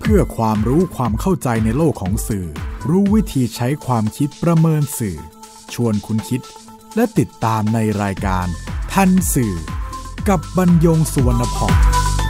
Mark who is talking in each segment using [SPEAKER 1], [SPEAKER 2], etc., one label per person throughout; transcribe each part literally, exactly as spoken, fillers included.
[SPEAKER 1] พื่อความรู้ความเข้าใจในโลกของสื่อรู้วิธีใช้ความคิดประเมินสื่อชวนคุณคิดและติดตามในรายการทันสื่อกับบรรยงสุวรรณพงศ์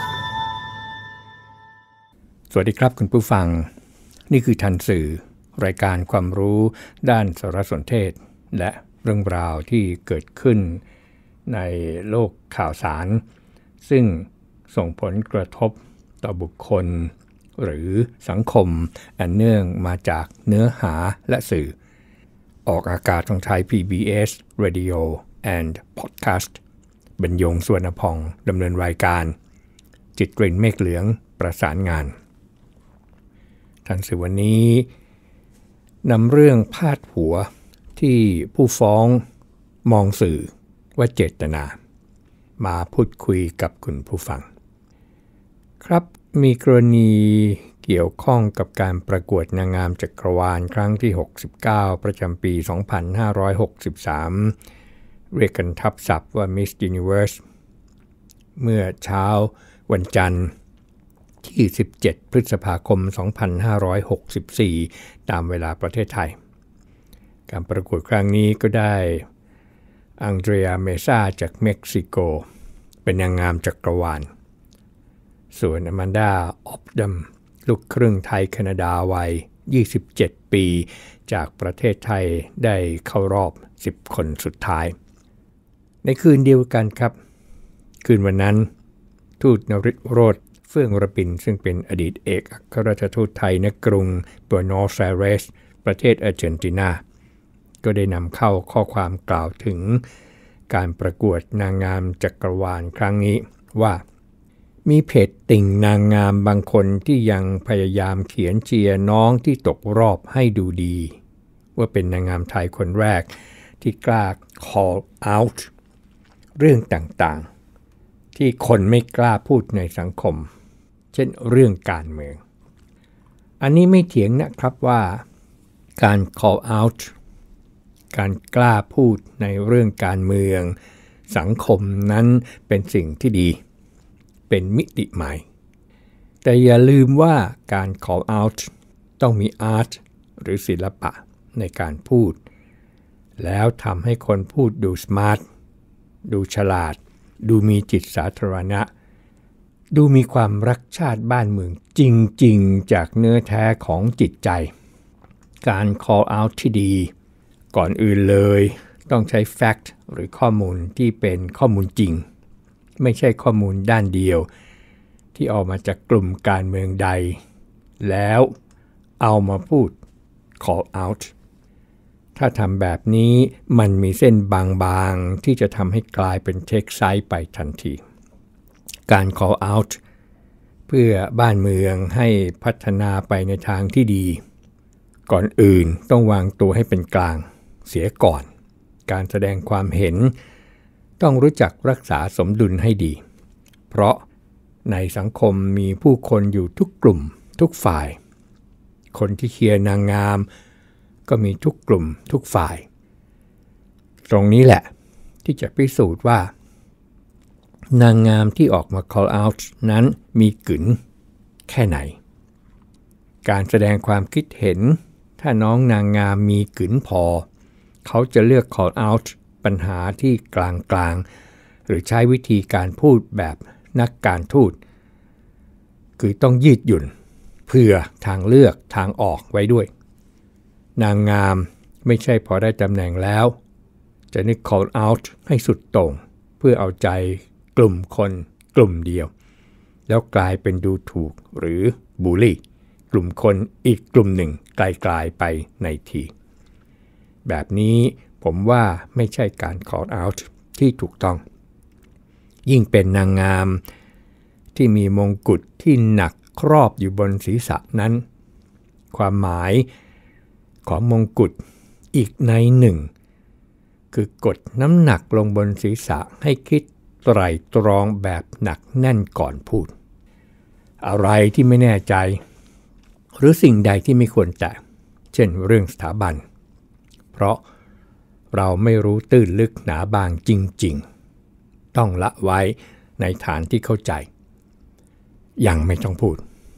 [SPEAKER 2] สวัสดีครับคุณผู้ฟังนี่คือทันสื่อรายการความรู้ด้านสารสนเทศและเรื่องราวที่เกิดขึ้นในโลกข่าวสารซึ่งส่งผลกระทบต่อบุคคลหรือสังคมอันเนื่องมาจากเนื้อหาและสื่อออกอากาศทางไทย พี บี เอส Radio and Podcast บรรยงสุวรรณพงศ์ดำเนินรายการจิตกลิ่นเมฆเหลืองประสานงานทันสื่อวันนี้นำเรื่องพาดหัวที่ผู้ฟ้องมองสื่อว่าเจตนามาพูดคุยกับคุณผู้ฟังครับมีกรณีเกี่ยวข้องกับการประกวดนางงามจักรวาลครั้งที่หกสิบเก้าประจำปีสองพันห้าร้อยหกสิบสามเรียกกันทับศัพท์ว่า Miss Universe เมื่อเช้าวันจันทร์ที่สิบเจ็ดพฤษภาคมสองพันห้าร้อยหกสิบสี่ตามเวลาประเทศไทยการประกวดครั้งนี้ก็ได้อังเดรียเมซ่าจากเม็กซิโกเป็นนางงามจักรวาลส่วนอแมนดาออฟดัมลูกครึ่งไทยแคนาดาวัยยี่สิบเจ็ดปีจากประเทศไทยได้เข้ารอบสิบคนสุดท้ายในคืนเดียวกันครับคืนวันนั้นทูตนฤทธิ์โรจน์เฟื่องระปินซึ่งเป็นอดีตเอกอัครราชทูตไทยณกรุงบัวนอสไอเรสประเทศอาร์เจนตินาก็ได้นำเข้าข้อความกล่าวถึงการประกวดนางงามจักรวาลครั้งนี้ว่ามีเพจติ่งนางงามบางคนที่ยังพยายามเขียนเชียร์น้องที่ตกรอบให้ดูดีว่าเป็นนางงามไทยคนแรกที่กล้า call out เรื่องต่างๆที่คนไม่กล้าพูดในสังคมเช่นเรื่องการเมืองอันนี้ไม่เถียงนะครับว่าการ call out การกล้าพูดในเรื่องการเมืองสังคมนั้นเป็นสิ่งที่ดีเป็นมิติใหม่แต่อย่าลืมว่าการ call out ต้องมี art หรือศิลปะในการพูดแล้วทำให้คนพูดดู smart ดูฉลาดดูมีจิตสาธารณะดูมีความรักชาติบ้านเมืองจริงๆจากเนื้อแท้ของจิตใจการ call out ที่ดีก่อนอื่นเลยต้องใช้ fact หรือข้อมูลที่เป็นข้อมูลจริงไม่ใช่ข้อมูลด้านเดียวที่ออกมาจากกลุ่มการเมืองใดแล้วเอามาพูด call out ถ้าทำแบบนี้มันมีเส้นบางๆที่จะทำให้กลายเป็น take side ไปทันทีการ call out เพื่อบ้านเมืองให้พัฒนาไปในทางที่ดีก่อนอื่นต้องวางตัวให้เป็นกลางเสียก่อนการแสดงความเห็นต้องรู้จักรักษาสมดุลให้ดีเพราะในสังคมมีผู้คนอยู่ทุกกลุ่มทุกฝ่ายคนที่เชียร์นางงามก็มีทุกกลุ่มทุกฝ่ายตรงนี้แหละที่จะพิสูจน์ว่านางงามที่ออกมา call out นั้นมีกึ๋นแค่ไหนการแสดงความคิดเห็นถ้าน้องนางงามมีกึ๋นพอเขาจะเลือก call out ปัญหาที่กลางๆหรือใช้วิธีการพูดแบบนักการทูตคือต้องยืดหยุ่นเพื่อทางเลือกทางออกไว้ด้วยนางงามไม่ใช่พอได้ตำแหน่งแล้วจะนึก call out ให้สุดโต่งเพื่อเอาใจกลุ่มคนกลุ่มเดียวแล้วกลายเป็นดูถูกหรือบูลลี่กลุ่มคนอีกกลุ่มหนึ่งไกลๆไปในทีแบบนี้ผมว่าไม่ใช่การ call out ที่ถูกต้องยิ่งเป็นนางงามที่มีมงกุฎที่หนักครอบอยู่บนศีรษะนั้นความหมายของมงกุฎอีกในหนึ่งคือกดน้ำหนักลงบนศีรษะให้คิดไตร่ตรองแบบหนักแน่นก่อนพูดอะไรที่ไม่แน่ใจหรือสิ่งใดที่ไม่ควรแตะเช่นเรื่องสถาบันเพราะเราไม่รู้ตื้นลึกหนาบางจริงๆต้องละไว้ในฐานที่เข้าใจยังไม่ต้องพูด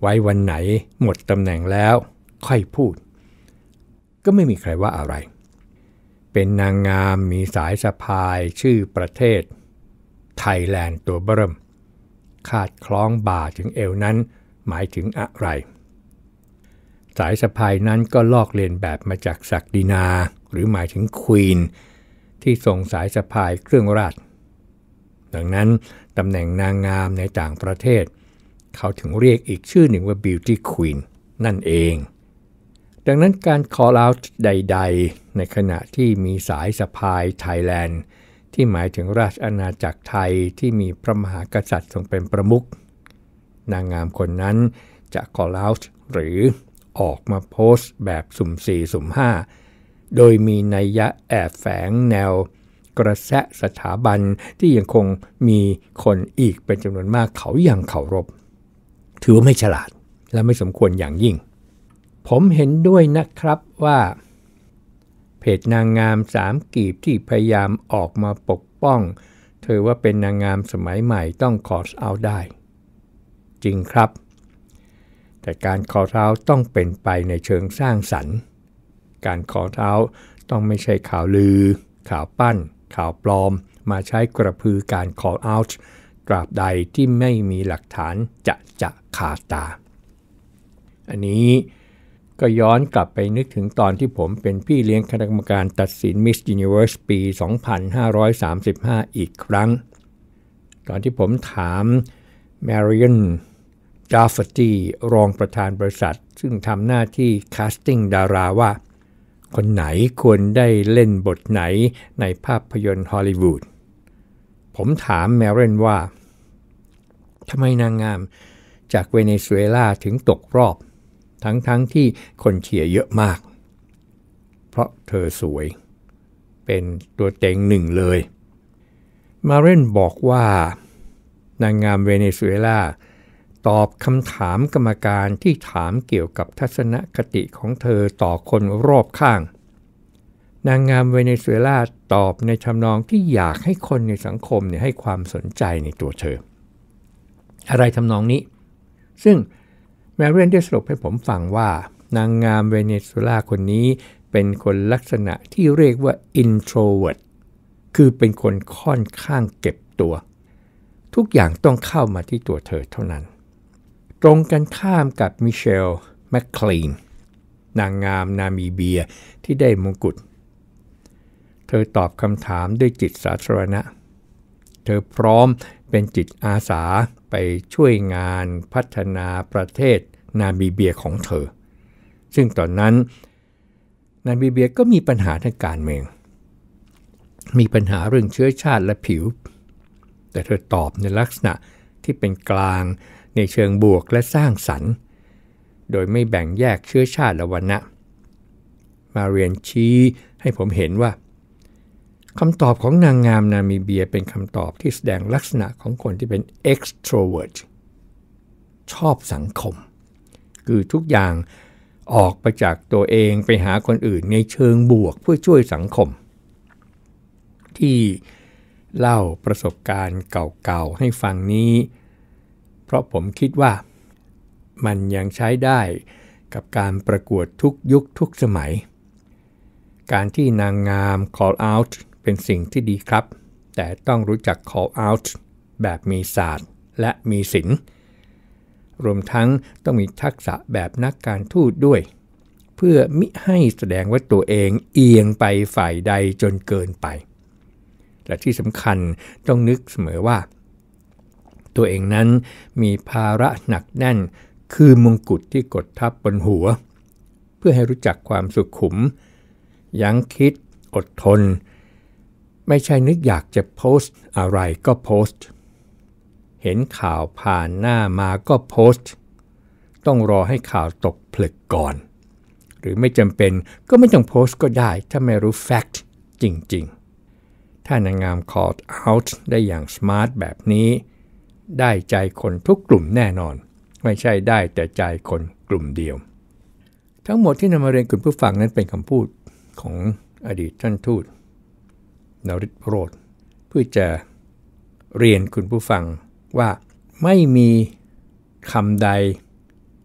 [SPEAKER 2] ไว้วันไหนหมดตำแหน่งแล้วค่อยพูดก็ไม่มีใครว่าอะไรเป็นนางงามมีสายสะพายชื่อประเทศไทยแลนด์ตัวเบิ่มคาดคล้องบ่าถึงเอวนั้นหมายถึงอะไรสายสะพายนั้นก็ลอกเลียนแบบมาจากศักดินาหรือหมายถึงควีนที่ทรงสายสะพายเครื่องราชดังนั้นตำแหน่งนางงามในต่างประเทศเขาถึงเรียกอีกชื่อหนึ่งว่า Beauty Queen นั่นเองดังนั้นการ call out ใดๆในขณะที่มีสายสะพายไทยแลนด์ที่หมายถึงราชอาณาจักรไทยที่มีพระมหากษัตริย์ทรงเป็นประมุขนางงามคนนั้นจะ call out หรือออกมาโพสต์แบบสุ่มสี่สุ่มห้าโดยมีนัยยะแอบแฝงแนวกระแสสถาบันที่ยังคงมีคนอีกเป็นจำนวนมากเขายังเคารพถือว่าไม่ฉลาดและไม่สมควรอย่างยิ่งผมเห็นด้วยนะครับว่าเพจนางงามสามกีบที่พยายามออกมาปกป้องเธอว่าเป็นนางงามสมัยใหม่ต้องคอร์สเอาได้จริงครับแต่การคอร์สเอาต้องเป็นไปในเชิงสร้างสรรค์การคอร์สเอาต้องไม่ใช่ข่าวลือข่าวปั้นข่าวปลอมมาใช้กระพือการ call out ตราบใดที่ไม่มีหลักฐานจะจะขาดตาอันนี้ก็ย้อนกลับไปนึกถึงตอนที่ผมเป็นพี่เลี้ยงคณะกรรมการตัดสิน Miss Universe ปี สองพันห้าร้อยสามสิบห้า อีกครั้งตอนที่ผมถาม Marion Dafferty รองประธานบริษัทซึ่งทำหน้าที่ casting ดาราว่าคนไหนควรได้เล่นบทไหนในภาพยนตร์ฮอลลีวูดผมถามแมรนว่าทำไมนางงามจากเวเนซุเอลาถึงตกรอบทั้งๆ ท, ที่คนเชียร์เยอะมากเพราะเธอสวยเป็นตัวเต็งหนึ่งเลยมาเรนบอกว่านางงามเวเนซุเอลาตอบคำถามกรรมการที่ถามเกี่ยวกับทัศนคติของเธอต่อคนรอบข้างนางงามเวเนซุเอลาตอบในทำนองที่อยากให้คนในสังคมเนี่ยให้ความสนใจในตัวเธออะไรทำนองนี้ซึ่งแมรเรียนได้สรุปให้ผมฟังว่านางงามเวเนซุเอลาคนนี้เป็นคนลักษณะที่เรียกว่า introvert คือเป็นคนค่อนข้างเก็บตัวทุกอย่างต้องเข้ามาที่ตัวเธอเท่านั้นตรงกันข้ามกับมิเชลแมคคลีนนางงามนามิเบียที่ได้มงกุฎเธอตอบคำถามด้วยจิตสาธารณะเธอพร้อมเป็นจิตอาสาไปช่วยงานพัฒนาประเทศนามิเบียของเธอซึ่งตอนนั้นนามิเบียก็มีปัญหาทางการเมืองมีปัญหาเรื่องเชื้อชาติและผิวแต่เธอตอบในลักษณะที่เป็นกลางในเชิงบวกและสร้างสรรค์โดยไม่แบ่งแยกเชื้อชาติและวรรณะมาเรียนชี้ให้ผมเห็นว่าคำตอบของนางงามนามิเบียเป็นคำตอบที่แสดงลักษณะของคนที่เป็น extrovert ชอบสังคมคือทุกอย่างออกไปจากตัวเองไปหาคนอื่นในเชิงบวกเพื่อช่วยสังคมที่เล่าประสบการณ์เก่าๆให้ฟังนี้เพราะผมคิดว่ามันยังใช้ได้กับการประกวดทุกยุคทุกสมัยการที่นางงาม call out เป็นสิ่งที่ดีครับแต่ต้องรู้จัก call out แบบมีศาสตร์และมีศิลป์รวมทั้งต้องมีทักษะแบบนักการทูตด้วยเพื่อมิให้แสดงว่าตัวเองเอียงไปฝ่ายใดจนเกินไปและที่สำคัญต้องนึกเสมอว่าตัวเองนั้นมีภาระหนักแน่นคือมงกุฎที่กดทับบนหัวเพื่อให้รู้จักความสุขุมยั้งคิดอดทนไม่ใช่นึกอยากจะโพสต์อะไรก็โพสต์เห็นข่าวผ่านหน้ามาก็โพสต์ต้องรอให้ข่าวตกผลึกก่อนหรือไม่จำเป็นก็ไม่ต้องโพสต์ก็ได้ถ้าไม่รู้แฟกต์จริงๆถ้านางงาม call out ได้อย่างสมาร์ทแบบนี้ได้ใจคนทุกกลุ่มแน่นอนไม่ใช่ได้แต่ใจคนกลุ่มเดียวทั้งหมดที่นำมาเรียนคุณผู้ฟังนั้นเป็นคำพูดของอดีตท่านทูตนฤทธิ์โรจน์เพื่อจะเรียนคุณผู้ฟังว่าไม่มีคำใด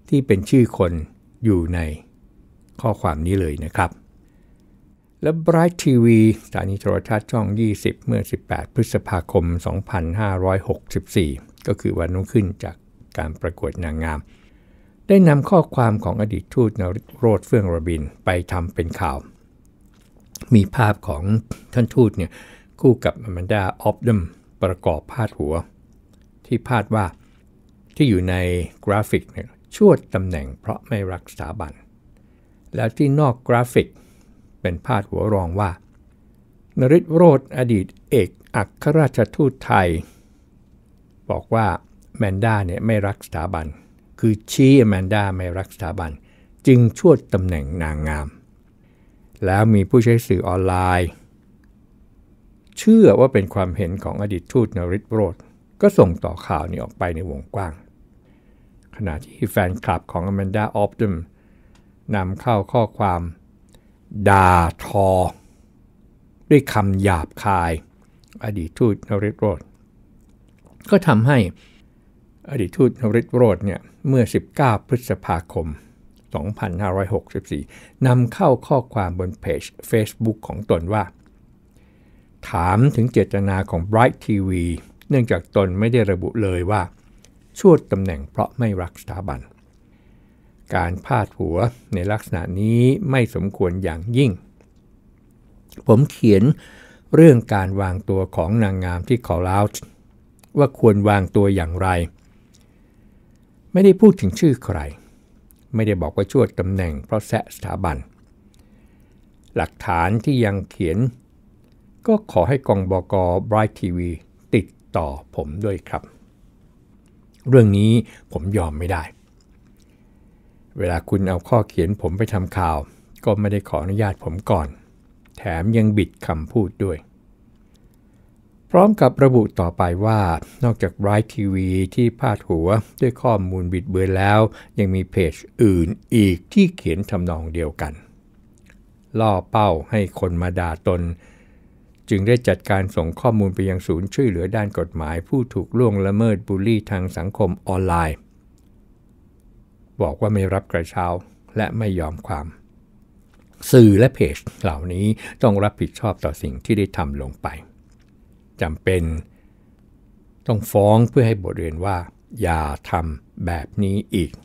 [SPEAKER 2] ที่เป็นชื่อคนอยู่ในข้อความนี้เลยนะครับและ Bright ที วี สถานีโทรทัศน์ช่องยี่สิบเมื่อสิบแปดพฤษภาคมสองพันห้าร้อยหกสิบสี่ก็คือวันรุ่งขึ้นจากการประกวดนางงามได้นำข้อความของอดีตทูตนฤโรธเฟื่องระบินไปทำเป็นข่าวมีภาพของท่านทูตเนี่ยคู่กับอแมนดา ออฟดัมประกอบพาดหัวที่พาดว่าที่อยู่ในกราฟิกเนี่ยชวดตำแหน่งเพราะไม่รักสถาบันแล้วที่นอกกราฟิกเป็นพาดหัวรองว่านฤโรธอดีตเอกอัครราชทูตไทยบอกว่าแมนดาเนี่ยไม่รักสถาบันคือชี้แมนดาไม่รักสถาบันจึงชวดตำแหน่งนางงามแล้วมีผู้ใช้สื่อออนไลน์เชื่อว่าเป็นความเห็นของอดีตทูตนฤโรธก็ส่งต่อข่าวนี้ออกไปในวงกว้างขณะที่แฟนคลับของอแมนดา ออฟดัมนำเข้าข้อความด่าทอด้วยคำหยาบคายอดีตทูตนฤโรธก็ทำให้อดีตทูตนฤโรธเนี่ยเมื่อสิบเก้าพฤษภาคมสองพันห้าร้อยหกสิบสี่นำเข้าข้อความบนเพจ Facebook ของตนว่าถามถึงเจตนาของ Bright ที วี เนื่องจากตนไม่ได้ระบุเลยว่าชวดตำแหน่งเพราะไม่รักสถาบันการพาดหัวในลักษณะนี้ไม่สมควรอย่างยิ่งผมเขียนเรื่องการวางตัวของนางงามที่ call out ว่าควรวางตัวอย่างไรไม่ได้พูดถึงชื่อใครไม่ได้บอกว่าชวดตำแหน่งเพราะแซะสถาบันหลักฐานที่ยังเขียนก็ขอให้กองบก. Bright ที วี ติดต่อผมด้วยครับเรื่องนี้ผมยอมไม่ได้เวลาคุณเอาข้อเขียนผมไปทำข่าวก็ไม่ได้ขออนุญาตผมก่อนแถมยังบิดคำพูดด้วยพร้อมกับระบุต่อไปว่านอกจาก Bright ที วี ที่พาดหัวด้วยข้อมูลบิดเบือนแล้วยังมีเพจอื่นอีกที่เขียนทำนองเดียวกันล่อเป้าให้คนมาด่าตนจึงได้จัดการส่งข้อมูลไปยังศูนย์ช่วยเหลือด้านกฎหมายผู้ถูกล่วงละเมิดบูลลี่ทางสังคมออนไลน์บอกว่าไม่รับกระเช้าและไม่ยอมความสื่อและเพจเหล่านี้ต้องรับผิดชอบต่อสิ่งที่ได้ทำลงไปจำเป็นต้องฟ้องเพื่อให้บทเรียนว่าอย่าทำแบบนี้อีก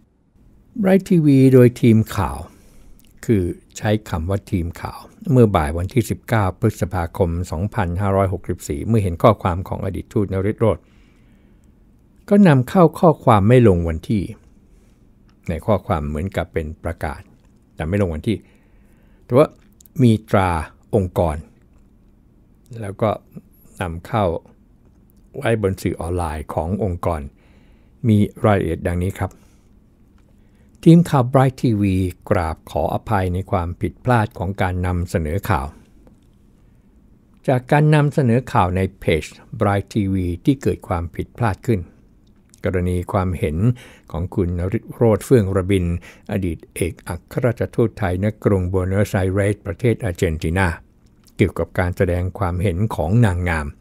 [SPEAKER 2] Bright ที วี โดยทีมข่าวคือใช้คำว่าทีมข่าวเมื่อบ่ายวันที่สิบเก้าพฤษภาคมสองพันห้าร้อยหกสิบสี่เมื่อเห็นข้อความของอดีตทูตนฤโรธก็นำเข้าข้อความไม่ลงวันที่ในข้อความเหมือนกับเป็นประกาศแต่ไม่ลงวันที่แต่ว่ามีตราองค์กรแล้วก็นำเข้าไว้บนสื่อออนไลน์ขององค์กรมีรายละเอียดดังนี้ครับทีมข่าว Bright ที วี กราบขออภัยในความผิดพลาดของการนำเสนอข่าวจากการนำเสนอข่าวในเพจ Bright ที วี ที่เกิดความผิดพลาดขึ้นกรณีความเห็นของคุณนฤโรธเฟื่องระบินอดีตเอกอัครราชทูตไทยณกรุงบัวโนสไอเรสประเทศอาร์เจนตินาเกี่ยวกับการแสดงความเห็นของนางงาม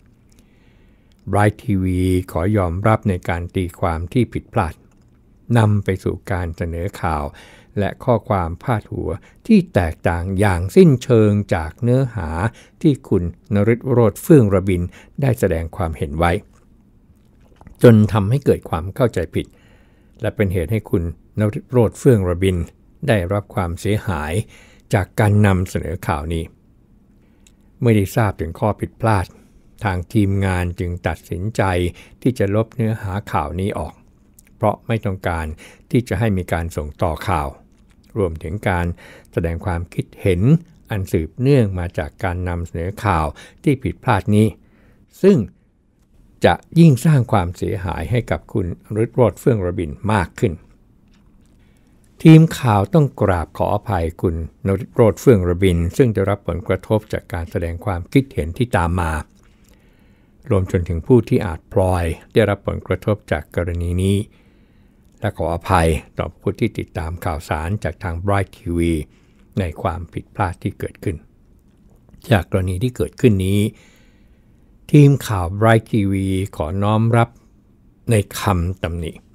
[SPEAKER 2] Bright ที วี ขอยอมรับในการตีความที่ผิดพลาดนำไปสู่การเสนอข่าวและข้อความพาดหัวที่แตกต่างอย่างสิ้นเชิงจากเนื้อหาที่คุณนฤโรธเฟื่องระบินได้แสดงความเห็นไว้จนทำให้เกิดความเข้าใจผิดและเป็นเหตุให้คุณนฤโรธเฟื่องระบินได้รับความเสียหายจากการนำเสนอข่าวนี้เมื่อได้ทราบถึงข้อผิดพลาดทางทีมงานจึงตัดสินใจที่จะลบเนื้อหาข่าวนี้ออกเพราะไม่ต้องการที่จะให้มีการส่งต่อข่าวรวมถึงการแสดงความคิดเห็นอันสืบเนื่องมาจากการนำเสนอข่าวที่ผิดพลาดนี้ซึ่งจะยิ่งสร้างความเสียหายให้กับคุณนฤโรธเฟื่องระบินมากขึ้นทีมข่าวต้องกราบขออภัยคุณนฤโรธเฟื่องระบินซึ่งได้รับผลกระทบจากการแสดงความคิดเห็นที่ตามมารวมจนถึงผู้ที่อาจพลอยได้รับผลกระทบจากกรณีนี้และขออภัยต่อผู้ที่ติดตามข่าวสารจากทาง Bright ที วี ในความผิดพลาดที่เกิดขึ้นจากกรณีที่เกิดขึ้นนี้ทีมข่าว Bright ที วี ขอน้อมรับในคำตำหนิ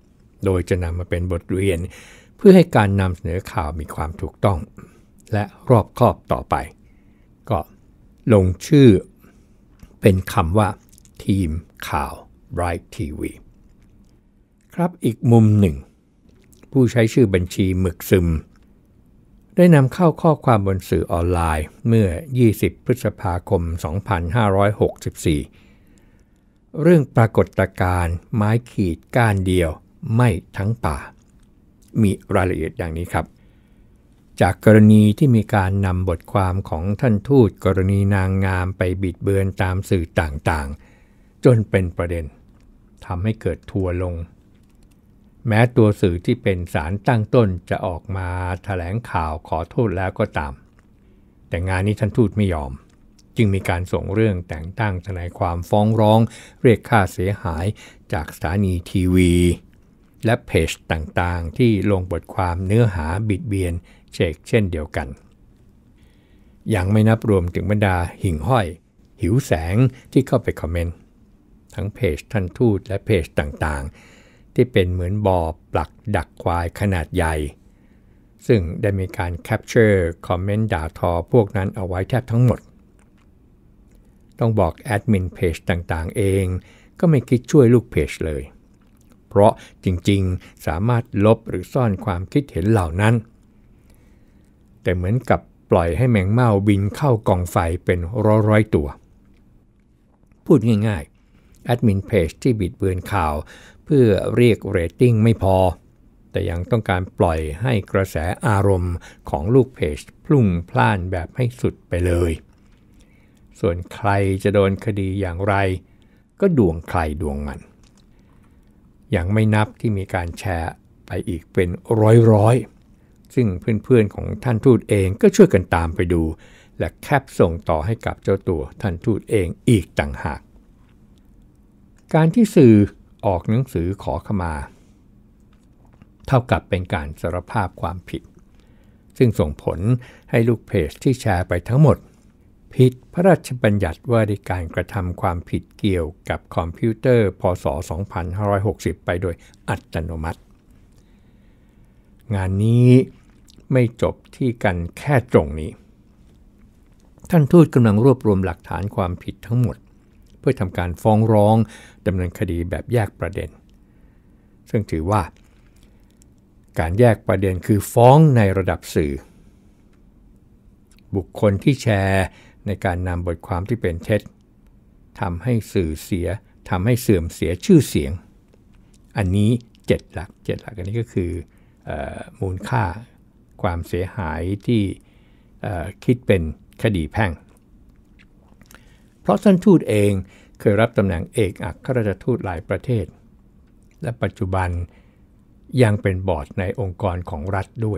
[SPEAKER 2] โดยจะนำมาเป็นบทเรียนเพื่อให้การนำเสนอข่าวมีความถูกต้องและรอบคอบต่อไปก็ลงชื่อเป็นคำว่าทีมข่าว Bright ที วี ครับอีกมุมหนึ่งผู้ใช้ชื่อบัญชีหมึกซึมได้นำเข้าข้อความบนสื่อออนไลน์เมื่อยี่สิบพฤษภาคมสองพันห้าร้อยหกสิบสี่เรื่องปรากฏการณ์ไม้ขีดก้านเดียวไหม้ทั้งป่ามีรายละเอียดอย่างนี้ครับจากกรณีที่มีการนำบทความของท่านทูตกรณีนางงามไปบิดเบือนตามสื่อต่างๆจนเป็นประเด็นทำให้เกิดทัวร์ลงแม้ตัวสื่อที่เป็นศาลตั้งต้นจะออกมาแถลงข่าวขอโทษแล้วก็ตามแต่งานนี้ท่านทูตไม่ยอมจึงมีการส่งเรื่องแต่งตั้งทนายความฟ้องร้องเรียกค่าเสียหายจากสถานีทีวีและเพจต่างๆที่ลงบทความเนื้อหาบิดเบียนเชกเช่นเดียวกันยังไม่นับรวมถึงบรรดาหิ่งห้อยหิวแสงที่เข้าไปคอมเมนต์ทั้งเพจท่านทูตและเพจต่างๆที่เป็นเหมือนบ่อปลักดักควายขนาดใหญ่ซึ่งได้มีการแคปเจอร์คอมเมนต์ด่าทอพวกนั้นเอาไว้แทบทั้งหมดต้องบอกแอดมินเพจต่างๆเองก็ไม่คิดช่วยลูกเพจเลยเพราะจริงๆสามารถลบหรือซ่อนความคิดเห็นเหล่านั้นแต่เหมือนกับปล่อยให้แมงเม่าบินเข้ากองไฟเป็นร้อยๆตัวพูดง่ายๆแอดมินเพจที่บิดเบือนข่าวเพื่อเรียกเรตติ้งไม่พอแต่ยังต้องการปล่อยให้กระแสอารมณ์ของลูกเพจพลุ่งพล่านแบบให้สุดไปเลยส่วนใครจะโดนคดีอย่างไรก็ดวงใครดวงมันยังไม่นับที่มีการแชร์ไปอีกเป็นร้อยๆซึ่งเพื่อนๆของท่านทูตเองก็ช่วยกันตามไปดูและแคปส่งต่อให้กับเจ้าตัวท่านทูตเองอีกต่างหากการที่สื่อออกหนังสือขอขมาเท่ากับเป็นการสารภาพความผิดซึ่งส่งผลให้ลูกเพจที่แชร์ไปทั้งหมดผิดพระราชบัญญัติว่าด้วยการกระทำความผิดเกี่ยวกับคอมพิวเตอร์พ.ศ. สองพันห้าร้อยหกสิบไปโดยอัตโนมัติงานนี้ไม่จบที่กันแค่ตรงนี้ท่านทูตกำลังรวบรวมหลักฐานความผิดทั้งหมดเพื่อทำการฟ้องร้องดำเนินคดีแบบแยกประเด็นซึ่งถือว่าการแยกประเด็นคือฟ้องในระดับสื่อบุคคลที่แชร์ในการนำบทความที่เป็นเท็จทำให้สื่อเสียทำให้เสื่อมเสียชื่อเสียงอันนี้เจ็ดหลักเจ็ดหลักอันนี้ก็คือเอ่อมูลค่าความเสียหายที่เอ่อคิดเป็นคดีแพ่งเพราะท่านทูตเองเคยรับตำแหน่งเอกอัครราชทูตหลายประเทศและปัจจุบันยังเป็นบอร์ดในองค์กรของรัฐด้วย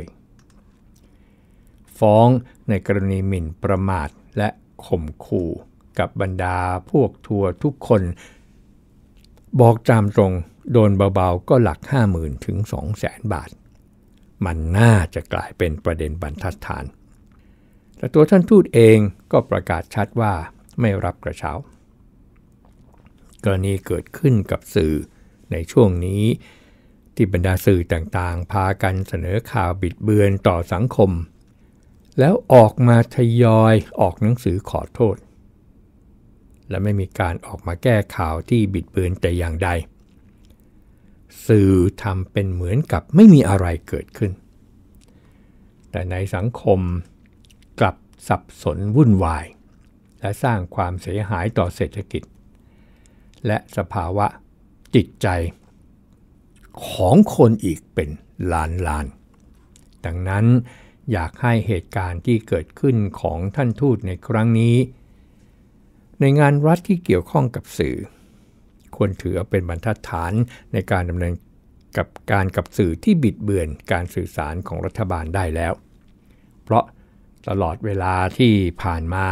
[SPEAKER 2] ฟ้องในกรณีหมิ่นประมาทและข่มขู่กับบรรดาพวกทัวร์ทุกคนบอกตามตรงโดนเบาๆก็หลัก ห้าหมื่น ถึง สองแสน บาทมันน่าจะกลายเป็นประเด็นบรรทัดฐานแต่ตัวท่านทูตเองก็ประกาศชัดว่าไม่รับกระเช้ากรณีเกิดขึ้นกับสื่อในช่วงนี้ที่บรรดาสื่อต่างๆพากันเสนอข่าวบิดเบือนต่อสังคมแล้วออกมาทยอยออกหนังสือขอโทษและไม่มีการออกมาแก้ข่าวที่บิดเบือนแต่อย่างใดสื่อทำเป็นเหมือนกับไม่มีอะไรเกิดขึ้นแต่ในสังคมกลับสับสนวุ่นวายและสร้างความเสียหายต่อเศรษฐกิจและสภาวะจิตใจของคนอีกเป็นล้านล้านดังนั้นอยากให้เหตุการณ์ที่เกิดขึ้นของท่านทูตในครั้งนี้ในงานรัฐที่เกี่ยวข้องกับสื่อควรถือเป็นบรรทัดฐานในการดำเนินกับการกับสื่อที่บิดเบือนการสื่อสารของรัฐบาลได้แล้วเพราะตลอดเวลาที่ผ่านมา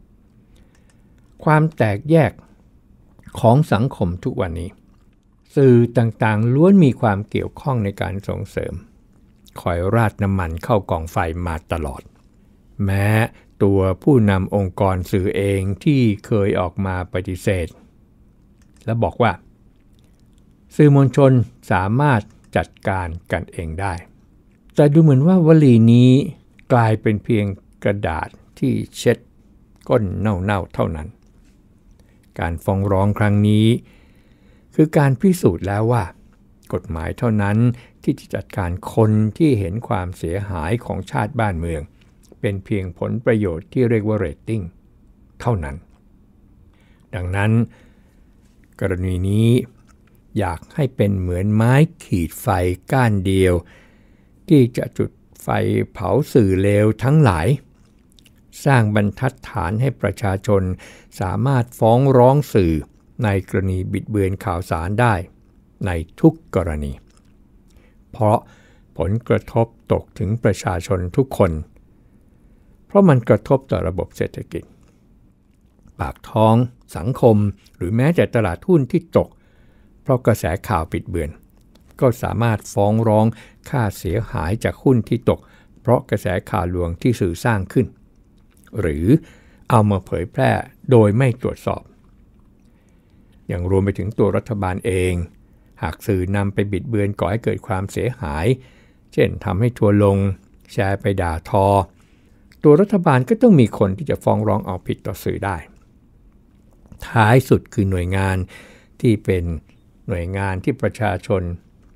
[SPEAKER 2] ความแตกแยกของสังคมทุกวันนี้สื่อต่างๆล้วนมีความเกี่ยวข้องในการส่งเสริมคอยราดน้ำมันเข้ากองไฟมาตลอดแม้ตัวผู้นำองค์กรสื่อเองที่เคยออกมาปฏิเสธและบอกว่าสื่อมวลชนสามารถจัดการกันเองได้แต่ดูเหมือนว่าวลีนี้กลายเป็นเพียงกระดาษที่เช็ดก้นเน่าๆเท่านั้นการฟ้องร้องครั้งนี้คือการพิสูจน์แล้วว่ากฎหมายเท่านั้นที่จะจัดการคนที่เห็นความเสียหายของชาติบ้านเมืองเป็นเพียงผลประโยชน์ที่เรียกว่าเรตติ้งเท่านั้นดังนั้นกรณีนี้อยากให้เป็นเหมือนไม้ขีดไฟก้านเดียวที่จะจุดไฟเผาสื่อเลวทั้งหลายสร้างบรรทัดฐานให้ประชาชนสามารถฟ้องร้องสื่อในกรณีบิดเบือนข่าวสารได้ในทุกกรณีเพราะผลกระทบตกถึงประชาชนทุกคนเพราะมันกระทบต่อระบบเศรษฐกิจปากท้องสังคมหรือแม้แต่ตลาดหุ้นที่ตกเพราะกระแสข่าวบิดเบือนก็สามารถฟ้องร้องค่าเสียหายจากหุ้นที่ตกเพราะกระแสข่าวลวงที่สื่อสร้างขึ้นหรือเอามาเผยแพร่โดยไม่ตรวจสอบอย่างรวมไปถึงตัวรัฐบาลเองหากสื่อนำไปบิดเบือนก่อให้เกิดความเสียหายเช่นทำให้ทัวร์ลงแชร์ไปด่าทอตัวรัฐบาลก็ต้องมีคนที่จะฟ้องร้องเอาผิดต่อสื่อได้ท้ายสุดคือหน่วยงานที่เป็นหน่วยงานที่ประชาชน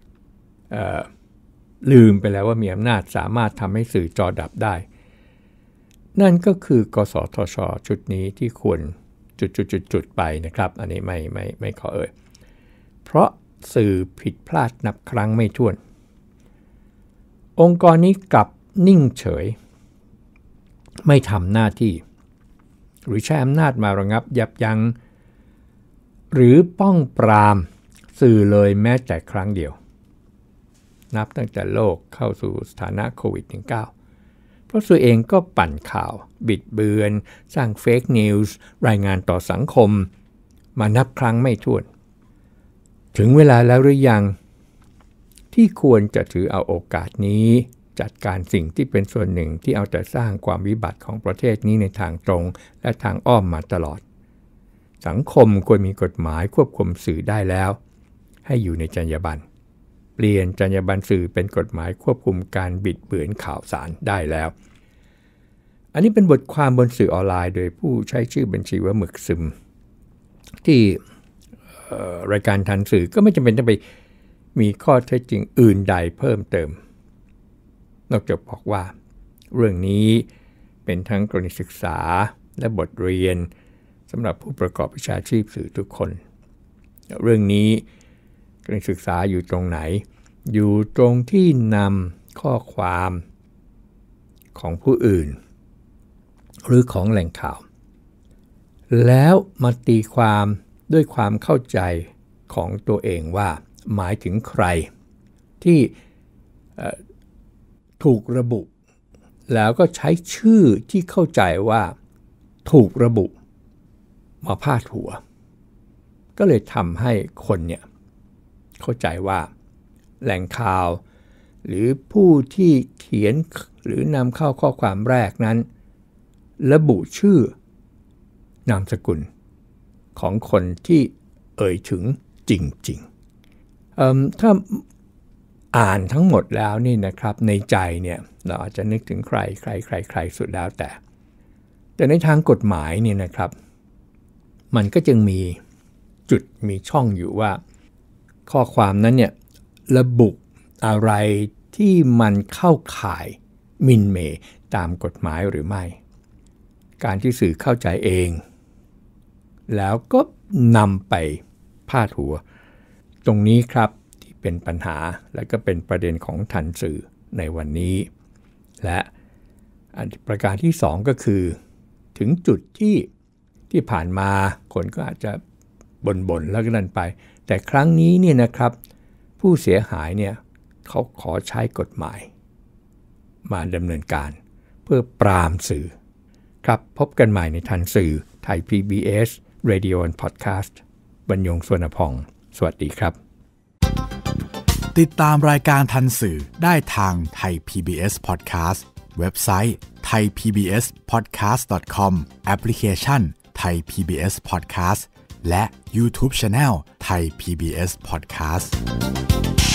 [SPEAKER 2] ลืมไปแล้วว่ามีอำนาจสามารถทำให้สื่อจอดับได้นั่นก็คือกสทช.ชุดนี้ที่ควรจุดๆๆไปนะครับอันนี้ไม่ไม่ไม่ขอเอ่ยเพราะสื่อผิดพลาดนับครั้งไม่ถ้วนองค์กรนี้กลับนิ่งเฉยไม่ทำหน้าที่หรือใช้อำนาจมาระงับยับยั้งหรือป้องปรามสื่อเลยแม้แต่ครั้งเดียวนับตั้งแต่โลกเข้าสู่สถานะโควิด สิบเก้า เพราะสื่อเองก็ปั่นข่าวบิดเบือนสร้างเฟกนิวส์รายงานต่อสังคมมานับครั้งไม่ถ้วนถึงเวลาแล้วหรือยังที่ควรจะถือเอาโอกาสนี้จัดการสิ่งที่เป็นส่วนหนึ่งที่เอาแต่สร้างความวิบัติของประเทศนี้ในทางตรงและทางอ้อมมาตลอดสังคมควรมีกฎหมายควบคุมสื่อได้แล้วให้อยู่ในจรรยาบรรณเปลี่ยนจรรยาบรรณสื่อเป็นกฎหมายควบคุมการบิดเบือนข่าวสารได้แล้วอันนี้เป็นบทความบนสื่อออนไลน์โดยผู้ใช้ชื่อบัญชีว่าหมึกซึมที่รายการทันสื่อก็ไม่จำเป็นต้องไปมีข้อเท็จจริงอื่นใดเพิ่มเติมนอกจากบอกว่าเรื่องนี้เป็นทั้งกรณีศึกษาและบทเรียนสำหรับผู้ประกอบวิชาชีพสื่อทุกคนเรื่องนี้กรณีศึกษาอยู่ตรงไหนอยู่ตรงที่นำข้อความของผู้อื่นหรือของแหล่งข่าวแล้วมาตีความด้วยความเข้าใจของตัวเองว่าหมายถึงใครที่ถูกระบุแล้วก็ใช้ชื่อที่เข้าใจว่าถูกระบุมาพาดหัวก็เลยทำให้คนเนี่ยเข้าใจว่าแหล่งข่าวหรือผู้ที่เขียนหรือนำเข้าข้อความแรกนั้นระบุชื่อนามสกุลของคนที่เอ่ยถึงจริงๆถ้าอ่านทั้งหมดแล้วนี่นะครับในใจเนี่ยเราอาจจะนึกถึงใครใครใครใครสุดแล้วแต่แต่ในทางกฎหมายเนี่ยนะครับมันก็จึงมีจุดมีช่องอยู่ว่าข้อความนั้นเนี่ยระบุอะไรที่มันเข้าข่ายหมิ่นเหม่ตามกฎหมายหรือไม่การที่สื่อเข้าใจเองแล้วก็นำไปพาดหัวตรงนี้ครับที่เป็นปัญหาและก็เป็นประเด็นของทันสื่อในวันนี้และประการที่สองก็คือถึงจุดที่ที่ผ่านมาคนก็อาจจะบ่นๆแล้วก็นั่นไปแต่ครั้งนี้เนี่ยนะครับผู้เสียหายเนี่ยเขาขอใช้กฎหมายมาดำเนินการเพื่อปรามสื่อครับพบกันใหม่ในทันสื่อไทย พี บี เอส Radio and Podcast บรรยง สวนพองสวัสดีครับ
[SPEAKER 1] ติดตามรายการทันสื่อได้ทางไทย พี บี เอส Podcast เว็บไซต์ ไทย พี บี เอส พอดแคสต์ ดอท คอม แอปพลิเคชัน Thai พี บี เอส Podcast และ YouTube Channel Thai พี บี เอส Podcast